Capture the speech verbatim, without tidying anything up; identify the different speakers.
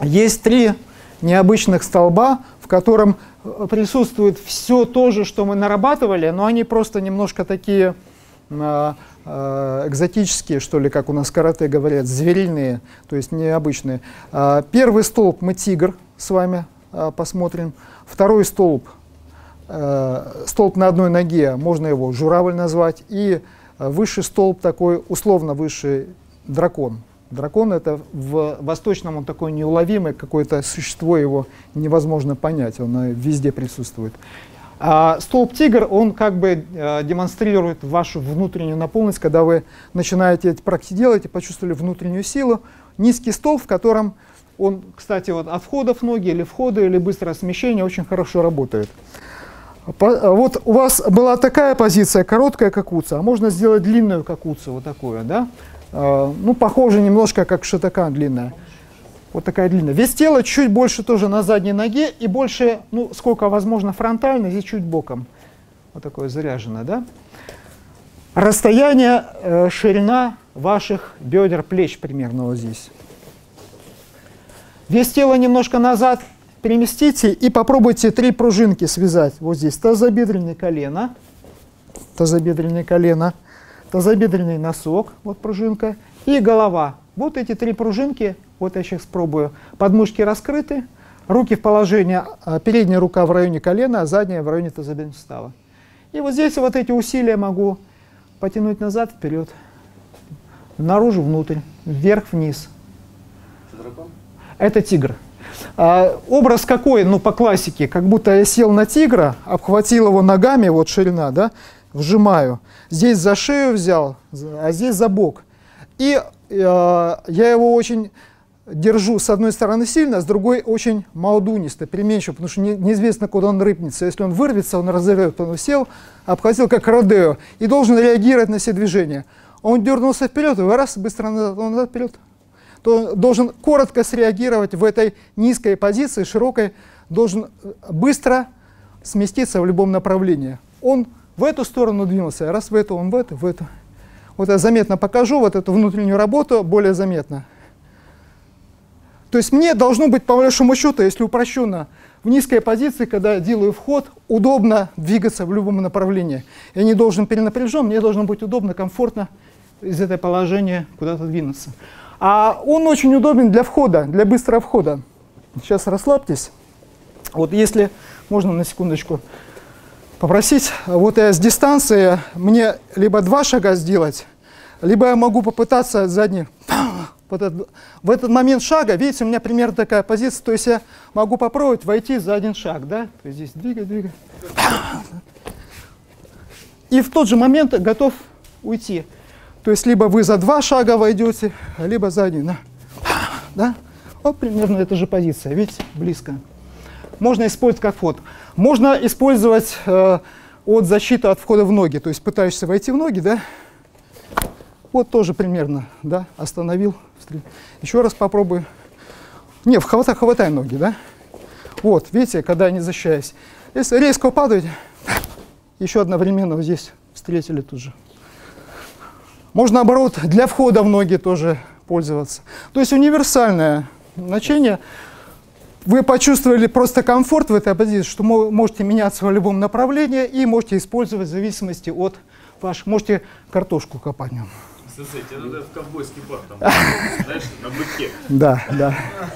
Speaker 1: есть три необычных столба, в котором присутствует все то же, что мы нарабатывали, но они просто немножко такие э, э, экзотические, что ли, как у нас в карате говорят, звериные, то есть необычные. Э, первый столб мы тигр с вами э, посмотрим. Второй столб, э, столб на одной ноге, можно его журавль назвать. И высший столб такой, условно высший, дракон. Дракон — это в восточном он такой неуловимый, какое-то существо, его невозможно понять, он везде присутствует. А столб тигр, он как бы э, демонстрирует вашу внутреннюю наполненность, когда вы начинаете эти практики делать и почувствовали внутреннюю силу. Низкий столб, в котором он, кстати, вот от входов ноги или входа, или быстрое смещение очень хорошо работает. По, вот у вас была такая позиция, короткая, как уца, а можно сделать длинную, как уца, вот такую, да? Ну, похоже немножко как шотокан длинная. Вот такая длинная. Вес тела чуть больше тоже на задней ноге и больше, ну, сколько возможно фронтально, здесь чуть боком. Вот такое заряженное, да? Расстояние, э, ширина ваших бедер, плеч примерно вот здесь. Вес тела немножко назад переместите и попробуйте три пружинки связать. Вот здесь тазобедренное колено, тазобедренное колено. Тазобедренный носок, вот пружинка, и голова. Вот эти три пружинки, вот я сейчас пробую. Подмышки раскрыты, руки в положении, передняя рука в районе колена, а задняя в районе тазобедренного сустава. И вот здесь вот эти усилия могу потянуть назад, вперед, наружу, внутрь, вверх-вниз. Это дракон? Это тигр. А, образ какой, ну по классике, как будто я сел на тигра, обхватил его ногами, вот ширина, да, вжимаю. Здесь за шею взял, а здесь за бок. И э, я его очень держу с одной стороны сильно, с другой очень молдунисто, переменчиво, потому что не, неизвестно, куда он рыпнется. Если он вырвется, он разорвет, он сел, обхватил как родео и должен реагировать на все движения. Он дернулся вперед, и раз, быстро назад, он назад вперед. То он должен коротко среагировать в этой низкой позиции, широкой, должен быстро сместиться в любом направлении. Он в эту сторону двинулся, раз в эту, он в эту, в эту. Вот я заметно покажу вот эту внутреннюю работу, более заметно. То есть мне должно быть, по большому счету, если упрощенно, в низкой позиции, когда я делаю вход, удобно двигаться в любом направлении. Я не должен перенапряжен, мне должно быть удобно, комфортно из этого положения куда-то двинуться. А он очень удобен для входа, для быстрого входа. Сейчас расслабьтесь. Вот если можно на секундочку попросить, вот я с дистанции, мне либо два шага сделать, либо я могу попытаться задний. Вот этот, в этот момент шага, видите, у меня примерно такая позиция, то есть я могу попробовать войти за один шаг, да? То есть здесь двигать, двигать. И в тот же момент готов уйти. То есть либо вы за два шага войдете, либо за один. Да? Да? Вот примерно эта же позиция, видите, близко. Можно использовать как вход. Можно использовать э, от защиты от входа в ноги. То есть пытаешься войти в ноги, да? Вот тоже примерно, да? Остановил. Еще раз попробую. Не, хватай, хватай ноги, да? Вот, видите, когда я не защищаюсь. Если резко падаете, еще одновременно вот здесь встретили тут же. Можно, наоборот, для входа в ноги тоже пользоваться. То есть универсальное значение. Вы почувствовали просто комфорт в этой позиции, что можете меняться в любом направлении и можете использовать в зависимости от ваших... Можете картошку копать.
Speaker 2: Слушай, тебе надо в ковбойский бар, там, знаешь, на быке.
Speaker 1: Да, да.